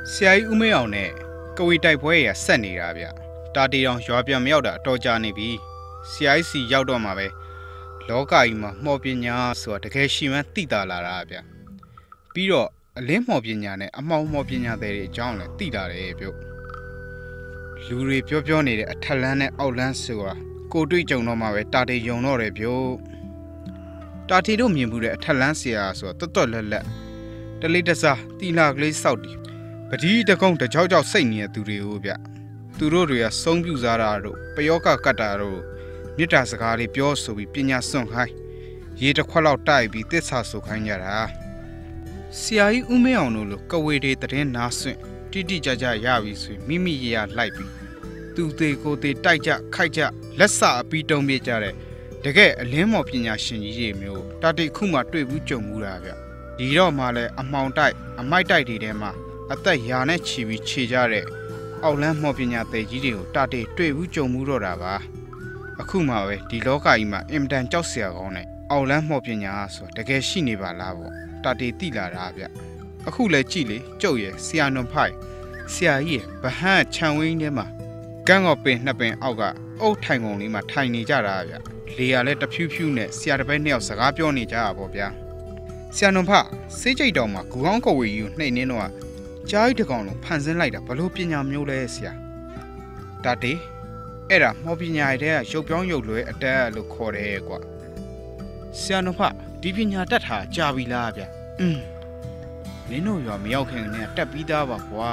ဆရာကြီးဦးမင်းအောင်နဲ့ကဝေတိုက်ပွဲရဆက်နေတာဗျတာတီတောင်ရွာပြန်မရောက်တာအတော်ကြာနေပြီဆရာကြီးစီရောက်တော့မှာပဲလောကကြီးမှာမှော်ပညာဆိုတာတကယ်ရှိမှန်းသိတာလာတာဗျပြီးတော့အလင်းမှော်ပညာနဲ့အမှောင်မှော်ပညာတွေအကြောင်းလည်းသိတာတယ်ဗျလူတွေပြောနေတဲ့အထက်လန်းနဲ့အောက်လန်းဆိုတာကိုတွေ့ကြုံတော့မှာပဲတာတီယုံတော့တယ်ဗျတာတီတို့မြင်မှုတဲ့အထက်လန်းဆရာဆိုတာတွတ်လက်လက်တလေးတစားတီလာကလေးစောက်တီပတိတကုံတကြောက်စိတ်နေတဲ့သူတွေကိုဗျသူတို့တွေကဆုံးပြူစားတာတို့ပယောကကတ်တာတို့မေတ္တာစကားလေးပြောဆိုပြီးပညာစွန့်ခိုင်းရေတစ်ခွက်လောက်တိုက်ပြီးသစ္စာဆိုခိုင်းကြတာဆရာကြီးဦးမင်းအောင်တို့လိုကဝေတွေတည်နာဆွင့်တိကြကြရပြီဆိုမိမိရလိုက်ပြီးသူသေးကိုသေးတိုက်ကြခိုက်ကြလက်စအပီးတုံးပြကြတဲ့တကယ်အလင်းမော်ပညာရှင်ကြီးတွေမျိုးတာတိခုမှတွေ့ဘူးကြုံမှုတာဗျဒီတော့မှလည်းအမှောင်တိုက်အမိုက်တိုက်တွေထဲမှာအသက်ရာနဲ့ချီပြီးခြေကြတဲ့အောက်လန်းမော်ပညာသည်ကြီးတွေကိုတာတိတွေ့ဘူးကြုံမှုတော့တာပါအခုမှပဲဒီလောကကြီးမှာအင်မတန်ကြောက်စရာကောင်းတဲ့အောက်လန်းမော်ပညာဆိုတကယ်ရှိနေပါလားပေါ့တာတိတိလာတာဗျအခုလည်းကြည့်လေကျုပ်ရဲ့ဆရာနွန်ဖိုင်ဆရာကြီးရဲ့ဗဟန်းခြံဝင်းထဲမှာကန်းကောပင်နှစ်ပင်အောက်ကအုတ်ထိုင်ကုန်လေးမှာထိုင်နေကြတာဗျလေယာလည်းတဖြူးဖြူးနဲ့ဆရာတစ်ပည့်နှစ်ယောက်စကားပြောနေကြတာပေါ့ဗျာဆရာနွန်ဖစေးကြိတ်တော်မှာဂူကောင်းကဝေကြီးကိုနှိပ်နှင်းတော့ကြားကြီးတကောင်လုံးဖန်ဆင်းလိုက်တာဘလို့ပညာမျိုးလဲဆရာတာတေအဲ့ဒါမော်ပညာရဲ့ရုပ်ပြောင်းရုပ်လွဲအတက်လို့ခေါ်တယ်ကွာဆရာနွန်ဖဒီပညာတတ်တာကြာပြီလားဗျမင်းတို့ရောမရောက်ခင်နဲ့တက်ပြီးသားပါကွာ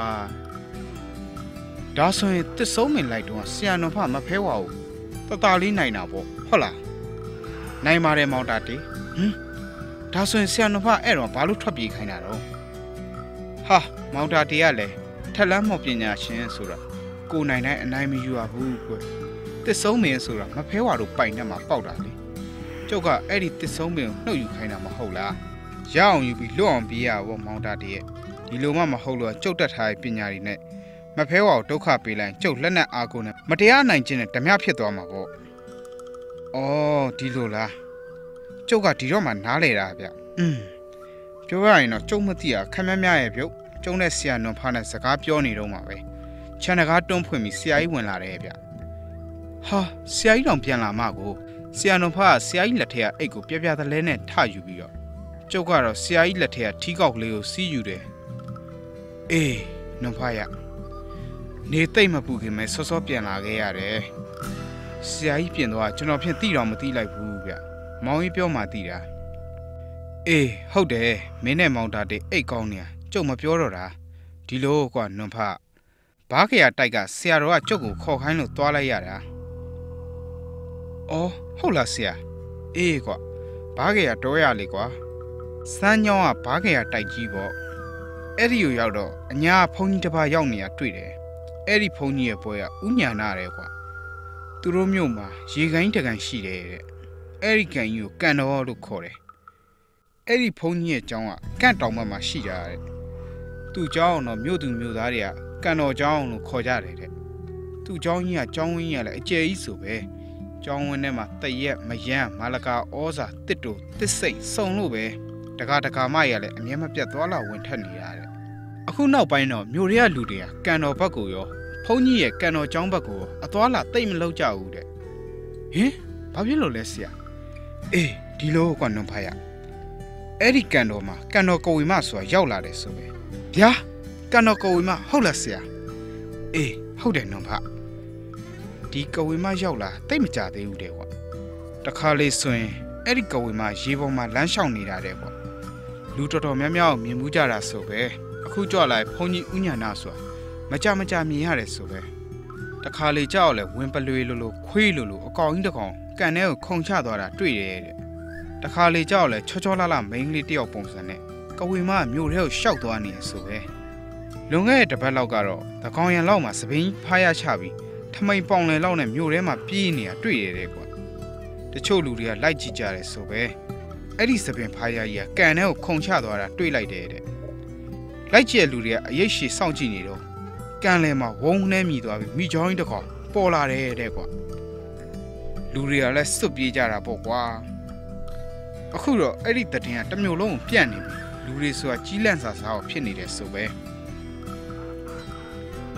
ဒါဆိုရင်တစ်စုံမင်လိုက်တော့ဆရာနွန်ဖမဖဲဝါဘူးတတလေးနိုင်တာပေါ့ဟုတ်လားနိုင်ပါတယ်မောင်တာတေဒါဆိုရင်ဆရာနွန်ဖအဲ့တော့ဘာလို့ထွက်ပြေးခိုင်းတာတော့ဟာမောင်တာတေကလည်းထက်လန်းမော်ပညာရှင်ဆိုတာကိုနိုင်တိုင်းအနိုင်မယူရဘူးကွတစ်စုံမင်ဆိုတာမဖဲဝါတို့ပိုင်နဲ့မှာပေါက်တာလေကျုပ်ကအဲ့ဒီတစ်စုံမင်ကိုနှုတ်ယူခိုင်းတာမဟုတ်လားရအောင်ယူပြီးလွတ်အောင်ပြေးရပါမောင်တာတေရဲ့ဒီလိုမှမဟုတ်လို့ကျုပ်တက်ထားတဲ့ပညာတွေနဲ့မဖဲဝါကိုဒုက္ခပေးလိုက်ကျုပ်လက်နဲ့အာကိုနဲ့မတရားနိုင်ခြင်းနဲ့ဓမြဖြစ်သွားမှာပေါ့အော်ဒီလိုလားကျုပ်ကဒီတော့မှနားလေတာဗျပြောရရင်တော့ကျုပ်မသိတာခက်မြရဲ့ပြုတ်ကျုံနဲ့ဆရာနွန်ဖားနဲ့စကားပြောနေတော့မှာပဲခြံတကားတွန်းဖွင့်ပြီးဆရာကြီးဝင်လာတယ်ဗျဟာဆရာကြီးတောင်ပြန်လာမှကိုဆရာနွန်ဖားကဆရာကြီးလက်ထက်ကအိတ်ကိုပြသလဲနဲ့ထယူပြီးတော့ကျုပ်ကတော့ဆရာကြီးလက်ထက်ကထီးကောက်ကလေးကိုစီးယူတယ်အေးနွန်ဖားရနေသိမ့်မပူခင်မဲ့စောပြန်လာခဲ့ရတယ်ဆရာကြီးပြင်တော့ကျွန်တော်ဖြင့်သိတော့မသိလိုက်ဘူးဗျမောင်ကြီးပြောမှသိတာအေးဟုတ်တယ်မင်းနဲ့မောင်တာတေအိတ်ကောင်းနေကျုပ်မပြောတော့တာဒီလိုကွာနွန်ဖဘားခရတိုက်ကဆရာတော်ကကျုပ်ကိုခေါ်ခိုင်းလို့သွားလိုက်ရတာအော်ဟုတ်လားဆရာအေးကွာဘားခရတော်ရလေကွာစမ်းညောင်းကဘားခရတိုက်ကြီးပေါ့အဲ့ဒီကိုရောက်တော့အညာဖုန်းကြီးတစ်ပါးရောက်နေတာတွေ့တယ်အဲ့ဒီဖုန်းကြီးရဲ့ပွဲကဥညာနာတယ်ကွာသူတို့မျိုးမှာရေကိုင်းတကန်ရှိတယ်တဲ့အဲ့ဒီကန်ကြီးကိုကန်တော်လို့ခေါ်တယ်အဲ့ဒီဖုန်းကြီးရဲ့ကျောင်းကကန့်တောင်ဘက်မှာရှိကြတဲ့သူ့ကျောင်းတော့မြို့သူမြို့သားတွေကကန်တော်ကျောင်းလို့ခေါ်ကြတယ်တဲ့သူ့ကျောင်းကြီးကကျောင်းဝင်းကြီးကလည်းအကျယ်ကြီးဆိုပဲကျောင်းဝင်းထဲမှာတရက်မယန်းမာလကာဩဇာတစ်တူတစ်စိတ်စုံလို့ပဲတကာမရလည်းအမြဲမပြတ်သွားလာဝင်ထက်နေရတဲ့အခုနောက်ပိုင်းတော့မြို့တွေကလူတွေကကန်တော်ဘက်ကိုရောဖုန်းကြီးရဲ့ကန်တော်ကျောင်းဘက်ကိုအသွားလာတိတ်မလောက်ကြဘူးတဲ့ဟင်ဘာဖြစ်လို့လဲဆရာအေးဒီလိုကွာနွန်ဖားရအဲ့ဒီကန်တော်မှာကန်တော်ကိုဝီမဆိုတာရောက်လာတယ်ဆိုပဲဗျာကန်တော်ကိုဝီမဟုတ်လားဆရာအေးဟုတ်တယ်နွန်ဖားဒီကိုဝီမရောက်လာတိတ်မကြသေးဘူးတဲ့ကွာတခါလေးဆိုရင်အဲ့ဒီကိုဝီမရေပေါ်မှာလမ်းလျှောက်နေတာတဲ့ကွာလူတော်တော်များများမြင်မှုကြတာဆိုပဲအခုကြွလာဘုန်းကြီးဥညာနာဆိုတာမကြမြင်ရတယ်ဆိုပဲတခါလေကြောက်လဲဝင်ပလွေလိုခွေးလိုအကောင်ကြီးတကောင်ကန်ထဲကိုခုန်ချသွားတာတွေ့တယ်တဲ့တခါလေကြောက်လဲချောလှမိန်းကလေးတယောက်ပုံစံနဲ့ကဝေမမြို့ထဲကိုရှောက်သွားနေဆိုပဲလွန်ခဲ့တဲ့တစ်ပတ်လောက်ကတော့သကောင်ရံလောက်မှာစပင်းဖားရချပြီးထမိန်ပေါင်လယ်လောက်နဲ့မြို့ထဲမှာပြေးနေတာတွေ့ရတယ်ကွာတချို့လူတွေကလိုက်ကြည့်ကြတယ်ဆိုပဲအဲ့ဒီစပင်းဖားရကြီးကကန်ထဲကိုခုန်ချသွားတာတွေ့လိုက်တယ်တဲ့လိုက်ကြည့်လူတွေကအရေးရှည်စောင့်ကြည့်နေတော့ကန်လဲမှာဝုန်းနှဲမြည်သွားပြီးမိချောင်းကြီးတစ်ခေါက်ပေါ်လာတယ်တဲ့ကွာလူတွေကလည်းစွတ်ပြေးကြတာပေါ့ကွာအခုတော့အဲ့ဒီတည်င်းကတစ်မျိုးလုံးကိုပြန့်နေပြီလူတွေဆိုတာကြီးလန့်စာစားကိုဖြစ်နေတယ်ဆိုပဲ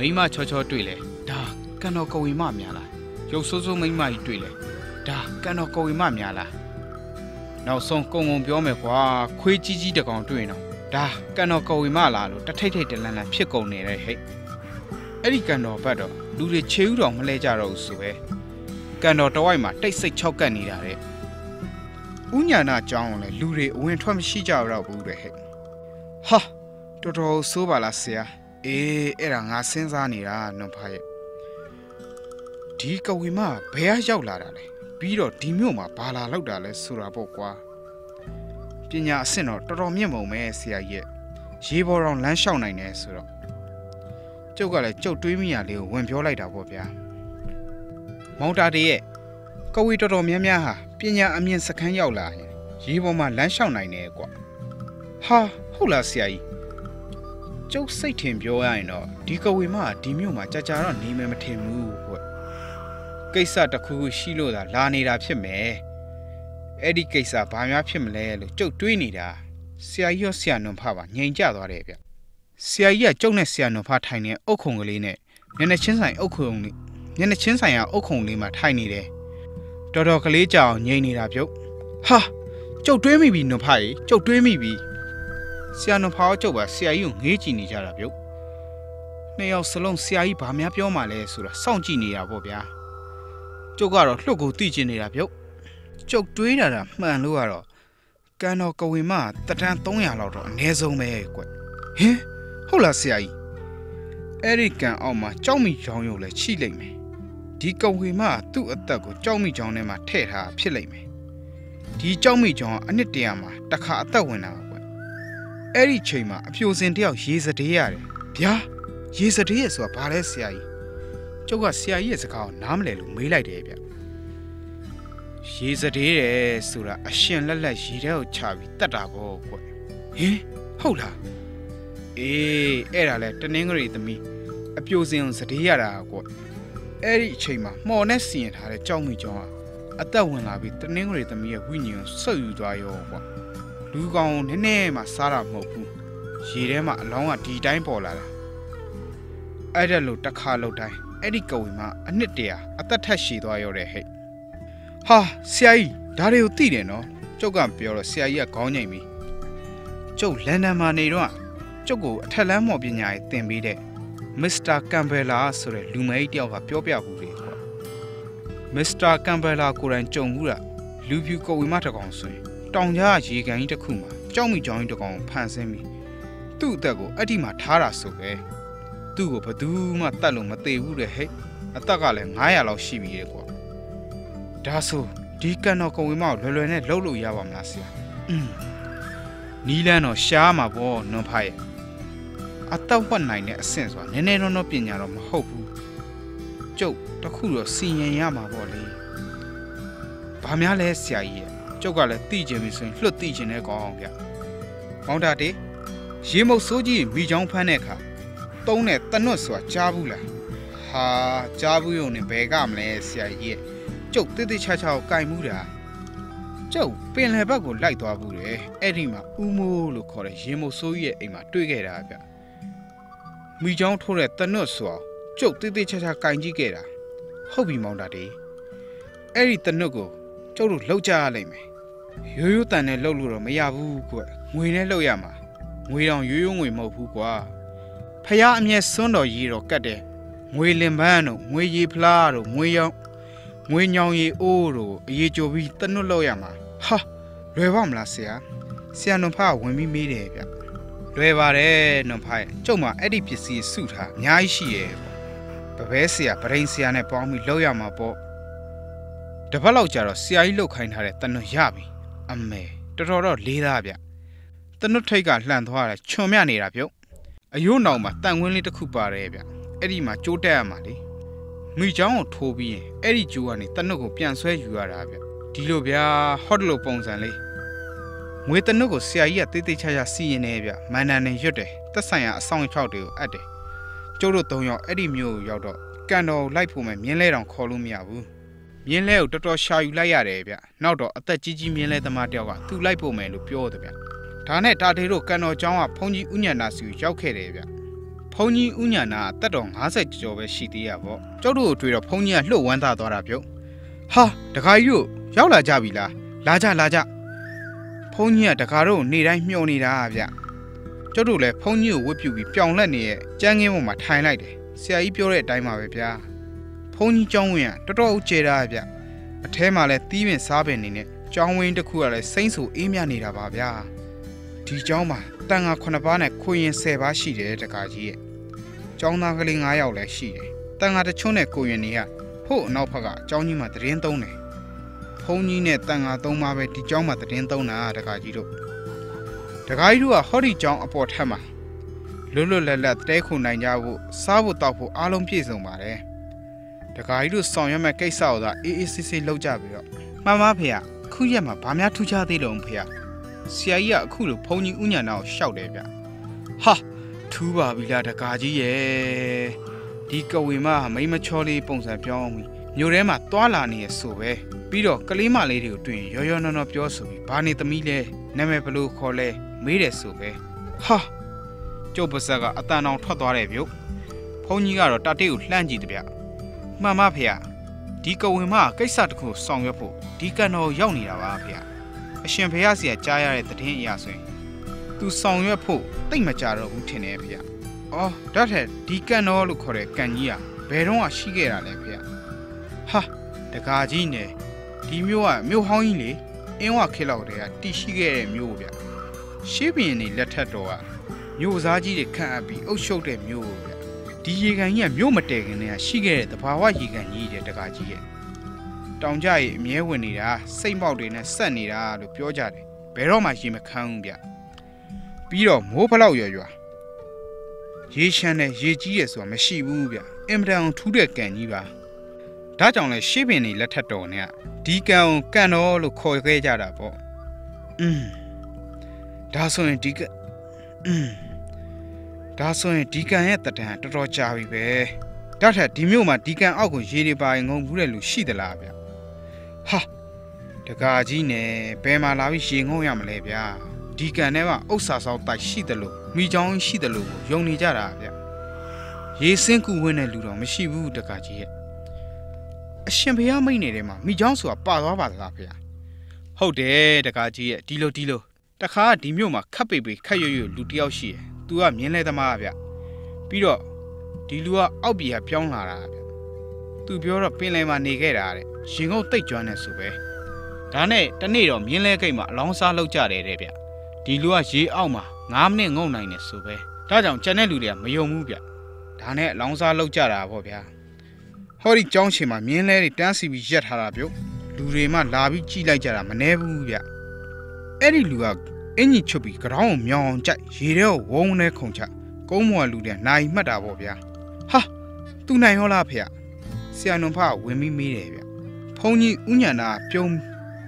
မိမချောချောတွေ့လေဒါကန်တော်ကဝေမများလားရုပ်ဆိုးဆိုးမိမကြီးတွေ့လေဒါကန်တော်ကဝေမများလားနောက်ဆုံးကုံပြောမယ်ကွာခွေးကြီးကြီးတကောင်တွေ့ရင်တော့ဒါကန်တော်ကဝေမလားလို့တထိတ်ထိတ်တလန်းလန်းဖြစ်ကုန်နေတဲ့ဟဲ့အဲ့ဒီကန်တော်ဘက်တော့လူတွေခြေဥတော်မလဲကြတော့ဘူးဆိုပဲကန်တော်တဝိုက်မှာတိတ်ဆိတ်ချောက်ကပ်နေတာတဲ့ဥညာနာကြောင်းလည်းလူတွေအဝင်ထွက်မရှိကြတော့ဘူးတဲ့ဟဲ့ဟာတော်တော်ဆိုးပါလားဆရာအေးအဲ့ဒါငါစဉ်းစားနေတာနွန်ဖာရဲ့ဒီကဝေမဘယ်ရောက်လာတာလဲပြီးတော့ဒီမြို့မှာဘာလာလောက်တာလဲဆိုတာပေါ့ကွာပညာအဆင့်တော့တော်တော်မြင့်မုံပဲဆရာရဲ့ရေးပေါ်တော့လမ်းလျှောက်နိုင်တယ်ဆိုတော့ကျုပ်ကလည်းကျုပ်တွေးမိရလေးကိုဝင်ပြောလိုက်တာပေါ့ဗျာမောင်တာတည်းရဲ့ကဝေတော်တော်များများဟာပညာအမြင့်စခန်းရောက်လာရင်ရေးပေါ်မှာလမ်းလျှောက်နိုင်တယ်ကွာဟာဟုတ်လားဆရာကြီးကျုပ်စိတ်ထင်ပြောရရင်တော့ဒီကဝေမဒီမြို့မှာကြာတော့နေမယ်မထင်ဘူးကွကိစ္စတစ်ခုခုရှိလို့သာလာနေတာဖြစ်မယ်အဲ့ဒီကိစ္စဘာများဖြစ်မလဲလို့ကျုပ်တွေးနေတာဆရာကြီးရောဆရာနွန်ဖပါငြိမ်ကြသွားတယ်ဗျဆရာကြီးကကျုပ်နဲ့ဆရာနွန်ဖထိုင်နေအုတ်ခုံကလေးနဲ့မျက်နှာချင်းဆိုင်အုတ်ခုံလေးမျက်နှာချင်းဆိုင်ကအုတ်ခုံလေးမှာထိုင်နေတယ်တော်တော်ကလေးကြောင်ငြိမ်နေတာပြုတ်ဟာကျုပ်တွေးမိပြီနွန်ဖကြီးကျုပ်တွေးမိပြီဆရာနွန်ဖရောကျုပ်ပါဆရာကြီးကိုငေးကြည့်နေကြတာပြုတ်နှစ်ယောက်စလုံးဆရာကြီးဘာများပြောမှလဲဆိုတာစောင့်ကြည့်နေတာပေါ့ဗျာကျုပ်ကတော့လှုပ်ကိုသိကျင်နေတာပြုတ်ကျုပ်တွေးတာမှန်လို့ကတော့ကန်တော်ကဝေမတတန်း300လောက်တော့အနည်းဆုံးပဲကွဟင်ဟုတ်လားဆရာကြီးအဲ့ဒီကန်အောက်မှာကြောက်မိချောင်းရုပ်လည်းချိလိုက်မယ်ဒီကဝေမသူ့အသက်ကိုကြောက်မိချောင်းထဲမှာထည့်ထားဖြစ်လိုက်မယ်ဒီကြောက်မိချောင်းကအနှစ်တရာမှာတစ်ခါအသက်ဝင်တာကွအဲ့ဒီချိန်မှာအပြိုစင်တယောက်ရေစတေးရတယ်ဗျာရေစတေးရဆိုတာဘာလဲဆရာကြီးကျုပ်ကဆရာကြီးရဲ့စကားကိုနားမလည်လို့မေးလိုက်တယ်ဗျရေစတေးတယ်ဆိုတာအရှင်လက်လက်ရေထဲကိုချပြီးတတ်တာပေါ့ကွဟင်ဟုတ်လားအေးအဲ့ဒါလဲတနင်္ဂနွေသမီးအပြိုစင်ကိုစတေးရတာကွအဲ့ဒီအချိန်မှာမှော်နဲ့စီရင်ထားတဲ့ကြောက်မိကြောင်းကအသက်ဝင်လာပြီးတနင်္ဂနွေသမီးရဲ့ဝိညာဉ်ကိုဆုပ်ယူသွားရောကွလူကောင်နည်းနည်းမှစားတာမဟုတ်ဘူးရေထဲမှာအလောင်းကဒီတိုင်းပေါ်လာတာအဲ့ဒါလို့တစ်ခါလောက်တိုင်းအဲ့ဒီကဝေမအနှစ်တရာအသက်ထက်ရှည်သွားရောတဲ့ဟဲ့ဟာဆရာကြီးဒါတွေကိုသိတယ်နော်ကျုပ်ကပြောတော့ဆရာကြီးကခေါင်းငိမ့်ပြီကျုပ်လန်ဒန်မှာနေတော့ကျုပ်ကိုအထက်လမ်းမော်ပညာရေးသင်ပေးတဲ့မစ္စတာကမ်ဘယ်လာဆိုတဲ့လူမကြီးတယောက်ကပြောပြဘူးလေကွာမစ္စတာကမ်ဘယ်လာကိုယ်တိုင်ကြုံဘူးလားလူဖြူကဝေမတစ်ကောင်ဆိုရင်တောင်ကြားရေကန်ကြီးတစ်ခုမှာကြောက်မိကြောင်ကြီးတစ်ကောင်ဖန်ဆင်းပြီးသူ့အသက်ကိုအဲ့ဒီမှာထားတာဆိုပဲသူ့ကိုဘယ်သူမှတတ်လို့မသေးဘူးတဲ့ဟဲ့အသက်ကလည်း900လောက်ရှိပြီလေကွာဒါဆိုဒီကန်တော်ကဝေမကိုလွယ်လွယ်နဲ့လှုပ်လို့ရပါမလားဆရာနီးလန်းတော့ရှားမှာပေါ့နွန်ဖားရဲ့အသက်ဝတ်နိုင်တဲ့အဆင့်ဆိုတာနည်းနည်းတော့ပညာတော့မဟုတ်ဘူးကျုပ်တခုတော့စီရင်ရမှာပေါ့လေဘာများလဲဆရာကြီးရဲ့ကျုပ်ကလည်းသိချင်ပြီဆိုရင်လွတ်သိချင်တဲ့ကောင်းအောင်ဗျမောင်တာတေရေမုတ်စိုးကြီးမိချောင်းဖမ်းတဲ့အခါတုံးတဲ့တနွတ်ဆိုတာကြားဘူးလားဟာကြားဘူးရုံနဲ့ဘယ်ကမလဲဆရာကြီးရဲ့ကျုပ်တိတိချာချာကိုကင်မှုတာကျုပ်ပင်လယ်ဘက်ကိုလိုက်သွားဘူးတယ်အဲ့ဒီမှာဦးမိုးလို့ခေါ်တဲ့ရေမုတ်ဆိုးကြီးရဲ့အိမ်မှာတွေ့ခဲ့တာဗျမိချောင်းထိုးတဲ့တနွတ်ဆိုတာကျုပ်တိတိချာချာကင်ကြည့်ခဲ့တာဟုတ်ပြီမောင်တာတေအဲ့ဒီတနွတ်ကိုကျုပ်တို့လောက်ကြရလိမ့်မယ်ရိုးရိုးတန်နဲ့လှုပ်လို့တော့မရဘူးကွငွေနဲ့လှုပ်ရမှာငွေတောင်ရိုးရိုးငွေမဟုတ်ဘူးကွာဖះအမျက်စွန်းတော်ကြီးတော့ကတ်တယ်ငွေလင်ပန်းတို့ငွေရီဖလားတို့ငွေရောင်ငွေညောင်ရီအိုးတို့အရေးကြိုပြီးတနွတ်လောက်ရမှာဟာလွယ်ပါမလားဆရာနွန်ဖားဝင်ပြီးမေးတယ်ဗျလွယ်ပါတယ်နွန်ဖားရဲ့ကျုပ်မှာအဲ့ဒီပစ္စည်းစုထားအများကြီးရှိရဲ့ပေါ့ပပဲဆရာပရိန်ဆရာနဲ့ပေါင်းပြီးလောက်ရမှာပေါ့တပတ်လောက်ကြာတော့ဆရာကြီးလှုပ်ခိုင်းထားတဲ့တနွတ်ရပြီအမေတော်တော်လေးသားဗျတနွတ်ထိတ်ကလှန်သွားတာချွန်မြနေတာပြုတ်အယိုးနောင်မှာတန်ဝင်းလေးတစ်ခုပါတယ်ဗျအဲ့ဒီမှာကျိုးတက်ရမှာလေမိချောင်းကိုထိုးပြီးရင်အဲ့ဒီကျိုးကနေတနွတ်ကိုပြန်ဆွဲယူရတာဗျဒီလိုဗျာဟော့တလို့ပုံစံလေးငွေတနွတ်ကိုဆရာကြီးကတိတ်တိတ်ချာချာစီရင်နေဗျမန်နန်နဲ့ရွတ်တယ်သက်ဆိုင်ရာအဆောင်၆တွေကိုအပ်တယ်ကျိုးတို့၃ယောက်အဲ့ဒီမျိုးကိုရောက်တော့ကန်တော်လိုက်ဖို့မဲ့မြင်းလဲတောင်ခေါ်လို့မရဘူးမြင်းလဲကိုတော်တော်ရှာယူလိုက်ရတယ်ဗျနောက်တော့အသက်ကြီးကြီးမြင်းလဲသမားတယောက်ကသူ့လိုက်ဖို့မယ်လို့ပြောတယ်ဗျဒါနဲ့တာထေတို့ကန်တော်ကျောင်းကဘုန်းကြီးဥညဏစီကိုရောက်ခဲ့တယ်ဗျဖုန်ကြီးဥညာနာတက်တော်50ကျော်ပဲရှိသေးရပေါ့ကျောက်တို့တွေ့တော့ဖုန်ကြီးကလှုပ်ဝမ်းသာသွားတာပြုတ်ဟာတခါကြီးတို့ရောက်လာကြပြီလားလာကြဖုန်ကြီးကတခါတို့နေတိုင်းမျှော်နေတာဗျကျောက်တို့လည်းဖုန်ကြီးကိုဝတ်ပြုပြီးပြောင်းလဲ့နေတဲ့ကြမ်းခင်းပေါ်မှာထိုင်လိုက်တယ်ဆရာကြီးပြောတဲ့အတိုင်းပါပဲဗျာဖုန်ကြီးကျောင်းဝင်ကတော်တော်ဦးကျဲတာဗျအထဲမှာလည်းသီးပင်စားပင်နေနဲ့ကျောင်းဝင်းတစ်ခုကလည်းစိမ့်ဆူအေးမြနေတာပါဗျာဒီကျောင်းမှာတန်ငါ9ပါးနဲ့ခွေရင်10ပါးရှိတယ်တခါကြီးရဲ့ကျောင်းသားကလေး9ယောက်လည်းရှိတယ်တန်ငါတချွန်းနဲ့ကိုရင်တွေကဟို့အနောက်ဘက်ကကျောင်းကြီးမှာသတင်းသုံးတယ်ဖုန်ကြီးနဲ့တန်ငါ3ပါးပဲဒီကျောင်းမှာသတင်းသုံးတာတခါကြီးတို့တခါကြီးတို့ကဟောဒီကျောင်းအပေါ်ထက်မှာလွတ်လပ်တဲခုနိုင်ကြဖို့စားဖို့တောက်ဖို့အားလုံးပြည့်စုံပါတယ်တခါကြီးတို့ဆောင်ရွက်မဲ့ကိစ္စကိုသာအေးဆေးလုပ်ကြပြီးတော့မှန်ပါဖေ။ခုရက်မှာဗာများထူးခြားသေးလုံးဖေ။ဆရာကြီးကအခုလိုဖုန်ကြီးဥညာနာကိုရှောက်တယ်ဗျ။ဟာထူးပါပြီလားတကာကြီးရဲ့။ဒီကဝေမမိမချောလေးပုံစံပြောင်းပြီးမြို့ထဲမှာတွာလာနေရဆိုပဲ။ပြီးတော့ကလေးမလေးတွေကိုတွေ့ရင်ရောနော်ပြောဆိုပြီးဘာနေသမီးလဲနာမည်ဘလို့ခေါ်လဲမေးတယ်ဆိုပဲ။ဟာကျုပ်ပါဇက်ကအတန်အောင်ထွက်သွားတယ်ဗျ။ဖုန်ကြီးကတော့တတိကိုလှမ်းကြည့်တယ်ဗျ။မှန်ပါဖေ။ဒီကဝေမကိစ္စတစ်ခုဆောင်ရွက်ဖို့ဒီကန်တော်ရောက်နေတာပါဖေ။အရှင်ဖေရစီကကြားရတဲ့သတင်းအရာဆိုရင်သူဆောင်ရွက်ဖို့တိတ်မကြတော့ဘူးထင်တယ်ဖေ။အော်ဒါထက်ဒီကန်တော်လို့ခေါ်တဲ့ကန်ကြီးကဘယ်တော့မှရှိခဲ့တာလဲဖေ။ဟာတကာကြီးနဲ့ဒီမျိုးကမြို့ဟောင်းကြီးလေအင်းဝခေလောက်တည်းကတီရှိခဲ့တဲ့မြို့ဗျ။ရှေးဘရင်တွေလက်ထက်တော်ကမြို့စားကြီးတွေခန့်အပ်ပြီးအုပ်ချုပ်တဲ့မြို့ဗျ။ဒီရေကန်ကြီးကမြို့မတည်ခင်တည်းကရှိခဲ့တဲ့တဘာဝရေကန်ကြီးတဲ့တကာကြီးရဲ့တောင်ကြရေအမြဲဝင်နေတာစိတ်ပေါက်တွေနဲ့ဆက်နေတာလို့ပြောကြတယ်ဘယ်တော့မှရေမခမ်းဘူးဗျပြီးတော့မိုးဖလောက်ရွရွရေရှမ်းနဲ့ရေကြီးရဆိုတာမရှိဘူးဗျအင်မတန်ထူးတဲ့ကန်ကြီးပါဒါကြောင့်လဲရှေးပင်တွေလက်ထက်တော်နဲ့ဒီကန်ကိုကန်တော်လို့ခေါ်ခဲ့ကြတာပေါ့ဒါဆိုရင်ဒီကန်ရဲ့တတန်တော်တော်ကြာပြီပဲဒါထက်ဒီမြို့မှာဒီကန်အောက်ကိုရေတွေပါရင်ငုံဘူးတဲ့လူရှိသလားဗျဟာတကာကြီးနဲ့ဘယ်မှာလာပြီးရေငုံရမလဲဗျာဒီကန်ထဲမှာဥစ္စာဆောင်တိုက်ရှိတယ်လို့မိချောင်းရှိတယ်လို့ယုံနေကြတာဗျရေစင်းကူဝင်းတဲ့လူတော်မရှိဘူးတကာကြီးရဲ့အရှင်ဘုရားမိတ်နေတဲ့မှာမိချောင်းဆိုတာပါသွားပါသလားဗျာဟုတ်တယ်တကာကြီးရဲ့ဒီလိုတခါဒီမြို့မှာခပ်ပေခက်ရွလူတယောက်ရှိတယ်သူကမြင်းလဲသမားဗျပြီးတော့ဒီလူကအောက်ပြည်ကပြောင်းလာတာဗျသူပြောတော့ပင်လယ်မှာနေခဲ့တာတဲ့ရင်ငုတ်တိတ်ကျွမ်းနေဆိုပဲဒါနဲ့တနေ့တော့မြင်းလဲကိတ်မှာအလောင်းစားလောက်ကြတယ်တဲ့ဗျဒီလူကရေအောက်မှာ9မိနစ်ငုံနိုင်တယ်ဆိုပဲဒါကြောင့်ကျန်တဲ့လူတွေကမယုံဘူးဗျဒါနဲ့အလောင်းစားလောက်ကြတာပေါ့ဗျာဟောဒီကျောင်းရှင်မှာမြင်းလဲတွေတန်းစီပြီးရက်ထားတာဗျလူတွေမှလာပြီးကြည့်လိုက်ကြတာမနှဲဘူးဗျအဲ့ဒီလူကအင်ကြီးချွတ်ပြီးကြောင်းကိုမြောင်အောင်ကြိုက်ရေထဲကိုဝုန်းနဲ့ခုန်ချကုန်းမော်လူတွေနိုင်မှတ်တာပေါ့ဗျာဟာသူနိုင်ရောလားဖေဆရာနုံဖဝင်ပြီးမေးတယ်ဗျဖုန်ကြီးဥညာနာပြုံး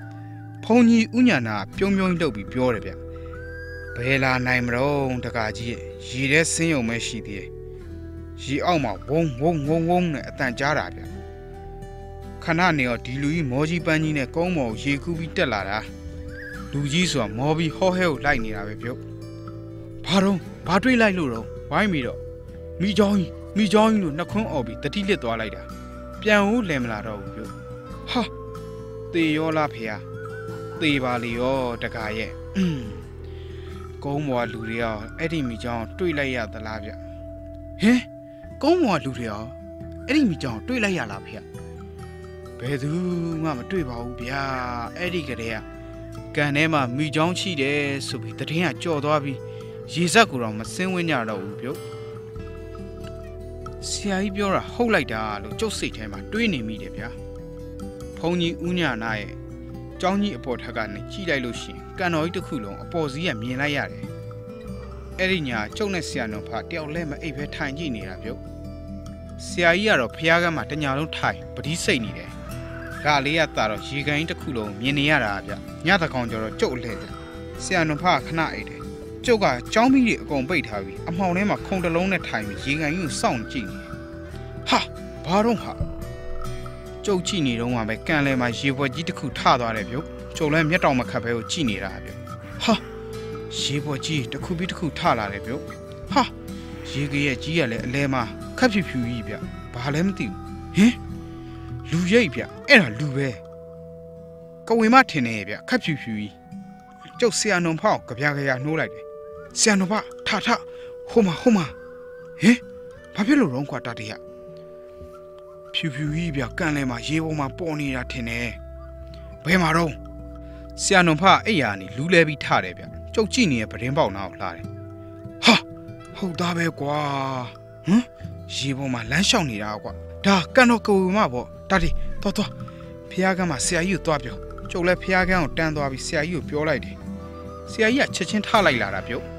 လုပ်ပြီးပြောတယ်ဗျဘယ်လာနိုင်မလို့တကာကြီးရေထဲဆင်းယုံမဲရှိသေးတယ်ရေအောက်မှာဝုန်းနဲ့အတန်ကြားတာဗျခဏနေတော့ဒီလူကြီးမောကြီးပန်းကြီးနဲ့ကုန်းမော်ကိုရေကူးပြီးတက်လာတာလူကြီးဆိုတာမော်ပြီးဟောဟဲကိုလိုက်နေတာပဲပြုတ်ဘာတွေးလိုက်လို့တော့ဝိုင်းပြီးတော့မိချောင်းကြီးလို့နှခွန်းអော်ပြီးတတိလစ်သွားလိုက်တာပြန်ဦးလည်မလာတော့ဘူးပြုတ်ဟာသေရောလားဖေဟာသေပါလေရောတကာရဲ့ကုန်းမော်လူတွေရောအဲ့ဒီမိချောင်းတွေးလိုက်ရသလားဗျဟင်ကုန်းမော်လူတွေရောအဲ့ဒီမိချောင်းတွေးလိုက်ရလားဖေဘယ်သူမှမတွေးပါဘူးဗျာအဲ့ဒီကလေးကကန်ထဲမှာမိချောင်းရှိတယ်ဆိုပြီးတရင်ကကြော်သွားပြီးရေစက်ကိုတော့မစင်းဝင်းကြတော့ဘူးပြုတ်ဆရာကြီးပြောတာဟုတ်လိုက်တာလို့ကျုပ်စိတ်ထဲမှာတွေးနေမိတယ်ဗျာဖုန်ကြီးဥညာနာရဲ့ကျောင်းကြီးအပေါ်ထက်ကနေကြည့်လိုက်လို့ရှိရင်ကန်တော်ကြီးတစ်ခုလုံးအပေါ်စီးကမြင်လိုက်ရတယ်အဲ့ဒီညာကျုပ်နဲ့ဆရာတော်ဖတယောက်လဲမအိပ်ပဲထိုင်ကြည့်နေတာပြုတ်ဆရာကြီးကတော့ဖျားကမ်းမှာတညာလုံးထိုင်ပတိစိတ်နေတယ်ဒါလေးကတာတော့ရေကန်ကြီးတစ်ခုလုံးမြင်နေရတာဗျညတကောင်ကျတော့ကျုပ်လဲတယ်ဆရာတော်ဖခဏအိပ်တယ်ကျုပ်ကကျောင်းမီးတွေအကုန်ပိတ်ထားပြီးအမှောင်ထဲမှာခုံတလုံးနဲ့ထိုင်ပြီးရေကန်ကြီးကိုစောင့်ကြည့်နေဟာဘာတော့ဟာကျုပ်ကြည့်နေတော့မှပဲကန်လဲမှာရေပွက်ကြီးတစ်ခုထသွားတယ်ဗျကျုပ်လည်းမျက်တောင်မခတ်ပဲကိုကြည့်နေတာဗျဟာရေပွက်ကြီးတစ်ခုပြီးတစ်ခုထလာတယ်ဗျဟာရရေကရဲ့ကြီးရလဲအလဲမှာခက်ဖြူဖြူကြီးဗျဘာလဲမသိဘူးဟင်လူရိတ်ဗျအဲ့ဒါလူပဲကဝေမထင်နေဗျခက်ဖြူဖြူကြီးကျုပ်ဆရာနုံဖောက်ကြပြကြရနှိုးလိုက်တယ်ဆရာနုံဖထဟိုမှာဟင်ဘာဖြစ်လို့တော့ကွာတာတေးရဖြူဖြူကြီးဗျကန်လဲမှာရေပေါ်မှာပေါ်နေတာထင်တယ်ဘယ်မှာတော့ဆရာနုံဖအဲ့ရနေလူလဲပြီးထတယ်ဗျကျုပ်ကြည့်နေတဲ့ပဒင်းပေါက်နာကိုလှတယ်ဟာဟုတ်သားပဲကွာရေပေါ်မှာလမ်းလျှောက်နေတာကွာဒါကန်တော့ကိုဝေမပေါ့တာတေးသွားဖះကမ်းမှာဆရာကြီးကိုသွားပြောကျုပ်လည်းဖះကမ်းကိုတန်းသွားပြီးဆရာကြီးကိုပြောလိုက်တယ်ဆရာကြီးကချက်ချင်းထားလိုက်လာတာပြုတ်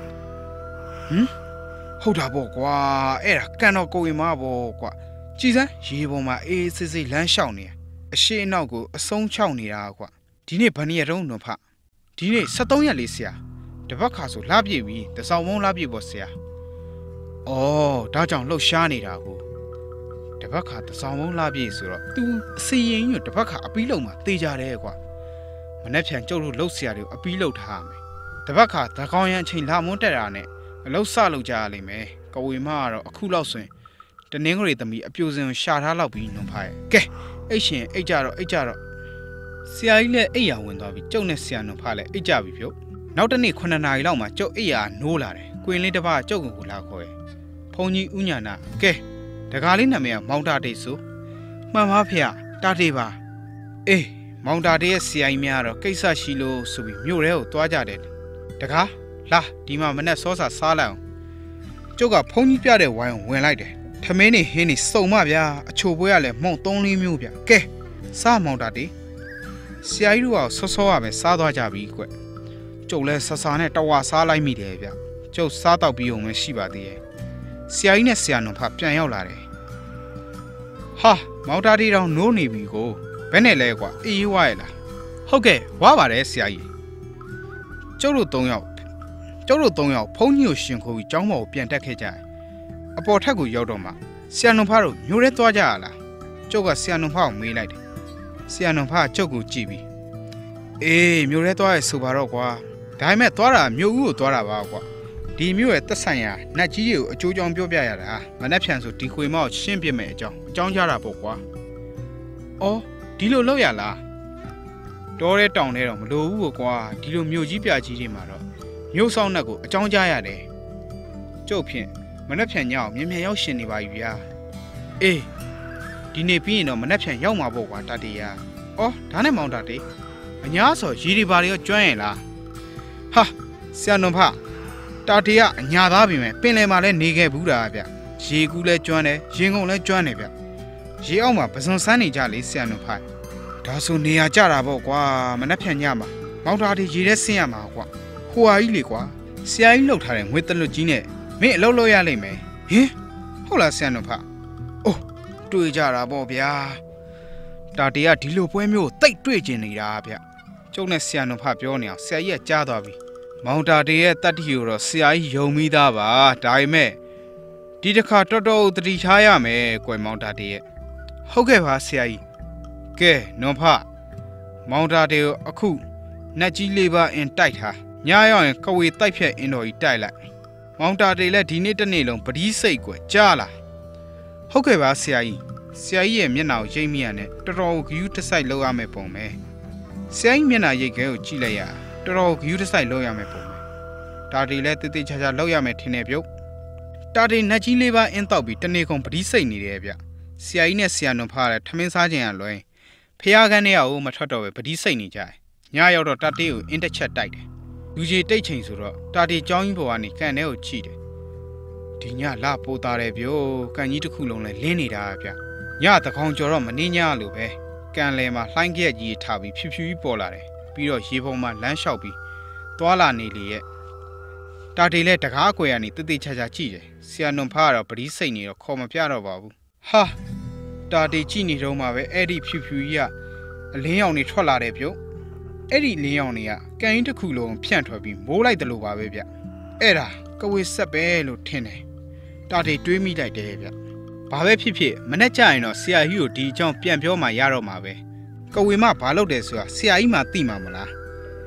ဟုတ်တာပေါ့ကွာအဲ့ဒါကန်တော့ကိုဝေမပေါ့ကွာကြည်စမ်းရေပေါ်မှာအေးစစ်စစ်လမ်းလျှောက်နေအရှိအနောက်ကိုအဆုံးချောက်နေတာကွာဒီနေ့ဘယ်နှစ်ရက်တုန်းတော့ဖဒီနေ့73ရက်လေးဆရာတပတ်ခါဆိုလှပြည့်ပြီတစောင်းမုံလှပြည့်ပေါ့ဆရာအော်ဒါကြောင့်လှုပ်ရှားနေတာကိုတပတ်ခါတစောင်းမုံလှပြည့်ဆိုတော့ तू အစီရင်ညတပတ်ခါအပီးလုံးမှာတေးကြတယ်ကွာမနေ့ဖြန်ကျုပ်တို့လှုပ်ဆရာတွေကိုအပီးလှုပ်ထားရမယ်တပတ်ခါသကောင်းရန်အချိန်လာမွန်းတက်တာနဲ့အလှုပ်ဆလှုပ်ကြရလိမ့်မယ်ကဝေမကတော့အခုလောက်ဆိုရင်တနင်္ဂနွေသမီးအပြိုစင်ကိုရှာထားလောက်ပြီးနုံဖားရဲ့ကဲအိတ်ရှင်အိတ်ကြတော့ဆရာကြီးလည်းအိတ်ရဝင်သွားပြီးကျုပ်နဲ့ဆရာနုံဖားလည်းအိတ်ကြပြီပြုတ်နောက်တနေ့9နာရီလောက်မှာကျုပ်အိတ်ရနိုးလာတယ်ကွင်လေးတစ်ပါးကျုပ်ကိုလာခေါ်ရဲ့ဖုန်ကြီးဥညာနာကဲတကားလေးနာမည်ကမောင်တာတိတ်ဆိုမှန်ပါဖေတာတေးပါအေးမောင်တာတေးရဲ့ဆရာကြီးများတော့ကိစ္စရှိလို့ဆိုပြီးမြို့ထဲကိုသွားကြတယ်တကားလာဒီမှာမနဲ့စောစာစားလိုက်အောင်ကျုပ်ကဖုန်ကြီးပြတဲ့ဝိုင်းဝင်လိုက်တယ်ထမင်းနေဟင်းနေစုံမဗျာအချိုပွဲကလည်းမှုံ3-4မျိုးဗျကဲစားမောင်တာတေးဆရာကြီးတို့ကစောရပဲစားသွားကြပြီကွကျုပ်လဲဆဆာနဲ့တဝါစားလိုက်မိတယ်ဗျကျုပ်စားတော့ပြီးအောင်မရှိပါသေးရဲ့ဆရာကြီးနဲ့ဆရာနုံဖပြန်ရောက်လာတယ်ဟာမောင်တာတီတောင်နိုးနေပြီကိုဘယ်နဲ့လဲကွာအေးဝါရဲ့လားဟုတ်ကဲ့ဝါပါတယ်ဆရာကြီးကျုပ်တို့3ယောက်ဖုန်းကြီးကိုရှင်ခိုးပြီးကျောင်းပေါ်ကိုပြန်တက်ခဲ့ကြတယ်အပေါ်ထက်ကိုရောက်တော့မှဆရာနုံဖတို့မျိုးရဲသွားကြရလားကျုပ်ကဆရာနုံဖကိုမေးလိုက်တယ်ဆရာနုံဖကျုပ်ကိုကြည့်ပြီးအေးမျိုးရဲသွားရဲဆိုပါတော့ကွာဒါပေမဲ့သွားတာမျိုးဦးကိုသွားတာပါကွာဒီမျိုးရဲ့သက်ဆိုင်ရာနတ်ကြီးတွေကိုအကျိုးကြောင့်ပြောပြရတာမနှက်ဖြန်ဆိုဒီခွေမောက်ရှင်းပြမယ်အကြောင်းကြတာပေါ့ကွာအော်ဒီလိုလောက်ရလားတော်တဲ့တောင်ထဲတော့မလိုဘူးကွာဒီလိုမျိုးကြီးပြကြီးတွေမှာတော့မျိုးဆောင်နှက်ကိုအကြောင်းကြားရတယ်ကျုပ်ဖြင့်မနှက်ဖြန်ညောင်းမြင်မြန်ရောက်ရှင်နေပါပြီဗျာအေးဒီနေ့ပြီးရင်တော့မနှက်ဖြန်ရောက်မှာပေါ့ကွာတတေးရအော်ဒါနဲ့မောင်တာတေးအညာဆိုရီဒီပါတွေရောကျွမ်းရင်လားဟာဆရာနုံဖတာတေးကအညာသားပြီမဲ့ပင်လယ်မှာလည်းနေခဲ့ဘူးတာဗျရေကူးလည်းကျွမ်းတယ်ရင်ကုန်လည်းကျွမ်းတယ်ဗျရေအောက်မှာပစွန်ဆန်းနေကြလေဆရာနုံဖဒါဆိုနေရာကြတာပေါ့ကွာမနှက်ဖြန်ညမှာမောင်တာတေးရေထဲဆင်းရမှာကွာဟိုဟာကြီးလေကွာဆရာကြီးလှုပ်ထားတဲ့ငွေတလွတ်ကြီးနဲ့မင်းအလုပ်လုပ်ရလိမ့်မယ်ဟင်ဟုတ်လားဆရာနုံဖအိုးတွေ့ကြတာပေါ့ဗျာတာတေးကဒီလိုပွဲမျိုးတိတ်တွေ့ကျင်နေတာဗျကျုပ်နဲ့ဆရာနုံဖပြောနေအောင်ဆရာကြီးကကြားသွားပြီမောင်တာတေးရဲ့တတ္တိကိုတော့ဆရာကြီးယုံမိသားပါဒါပေမဲ့ဒီတစ်ခါတော်တော်တတိထားရမယ်ကွယ်မောင်တာတေးရဲ့ဟုတ်ကဲ့ပါဆရာကြီးကဲနွန်ဖမောင်တာတေးကိုအခုနတ်ကြီးလေးပါအင်တိုက်ထားညရောက်ရင်ကဝေတိုက်ဖြတ်အင်တော်ကြီးတိုက်လိုက်မောင်တာတေးလည်းဒီနေ့တစ်နေ့လုံးပတိစိတ်ကွယ်ကြားလားဟုတ်ကဲ့ပါဆရာကြီးရဲ့မျက်နှာကိုရိပ်မိရနဲ့တော်တော်ဂယူးတစ်ဆိုင်လောက်ရမယ်ပုံပဲဆရာကြီးမျက်နှာရိပ်ခဲကိုကြည့်လိုက်ရတော်တော်ဂယူးတစ်ဆိုင်လောက်ရမယ်ပုံပဲဒါတေးလည်းတိတိကျကျလောက်ရမယ်ထင်တယ်ပြုတ်တာတေးနတ်ကြီးလေးပါအင်းတောက်ပြီးတနေ့ကုန်ပတိစိတ်နေတယ်ဗျဆရာကြီးနဲ့ဆရာနုံဖားလည်းထမင်းစားခြင်းရလွယ်ဖះခန်းထဲကိုမထွက်တော့ပဲပတိစိတ်နေကြတယ်ညရောက်တော့တာတေးကိုအင်းတစ်ချက်တိုက်တယ်လူကြီးတိတ်ချိန်ဆိုတော့တာတေးကြောင်းကြီးပေါ်ကနေကန်ထဲကိုချိတယ်ဒီညလာပိုးသားတယ်ဗျို့ကန်ကြီးတစ်ခုလုံးလဲလင်းနေတာဗျညတကောင်ကျော်တော့မနေညလို့ပဲကန်လဲမှာလှိုင်းကြက်ကြီးထားပြီးဖြူဖြူကြီးပေါ်လာတယ်ပြီးတော့ရေပုံမှာလမ်းလျှောက်ပြီးသွားလာနေလေရဲ့တာတေးလဲတကားအကွယ်ကနေတိတိကျကျကြည့်တယ်ဆရာနုံဖားကတော့ပတိစိတ်နေတော့ခေါ်မပြတော့ပါဘူးဟာတာတေးကြည့်နေတော့မှပဲအဲ့ဒီဖြူဖြူကြီးကအလင်းရောင်တွေထွက်လာတယ်ပြုတ်အဲ့ဒီလင်းရောင်တွေကကန်ရင်တစ်ခုလုံးဖြန့်ထွက်ပြီးမိုးလိုက်တယ်လို့ပါပဲဗျအဲ့ဒါကဝေဆက်ပဲလို့ထင်တယ်တာတေးတွေးမိလိုက်တယ်ဗျဘာပဲဖြစ်ဖြစ်မနေ့ကျရင်တော့ဆရာကြီးကိုဒီအကြောင်းပြန်ပြောမှရတော့မှာပဲကဝေမဘာလုပ်တယ်ဆိုတာဆရာကြီးမှသိမှာမလားဆ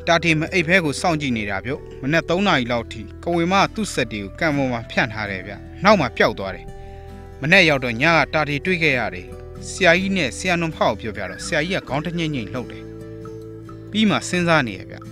တာတီမအိပ်ဖဲကိုစောင့်ကြည့်နေတာဗျမနေ့3နာရီလောက်ထိကဝေမသူ့စက်တီကိုကံပေါ်မှာဖြန့်ထားတယ်ဗျနောက်မှပျောက်သွားတယ်မနေ့ရောက်တော့ညကတာတီတွေ့ခဲ့ရတယ်ဆရာကြီးနဲ့ဆရာနုံဖောက်ပြောပြတော့ဆရာကြီးကခေါင်းတညိမ့်ညိမ့်လှုပ်တယ်ပြီးမှစဉ်းစားနေရဗျ